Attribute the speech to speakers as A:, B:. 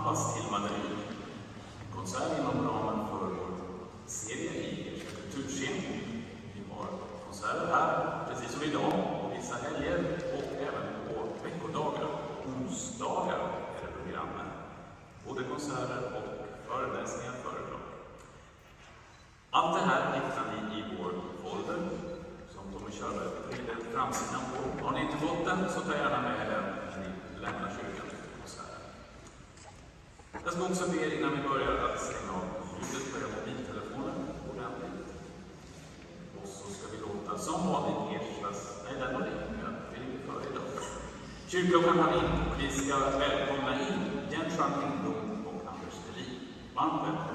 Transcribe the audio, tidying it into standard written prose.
A: Passtillmaderi. En konsert inom ramen för vår serie i Ersta kulturscen. Vi har konserter här, precis som idag, på vissa helger och även på veckodagar. Onsdagar är det programmet. Både konserter och föreläsningar föredrag. Allt det här hittar ni i vår folder som Tommy Körberg är framsidan på. Har ni inte fått den så ta gärna med den när ni lämnar kyrkan efter konserten. Jag ska också be er innan vi börjar att stänga av ljudet på era mobiltelefoner ordentligt. Och så ska vi låta som vanligt Erstas, nej den var ingen, vi ligger före idag. Kyrkklockan har ringt och vi ska välkomna in Jens Lindblom och Anders Delin. Varmt välkomna.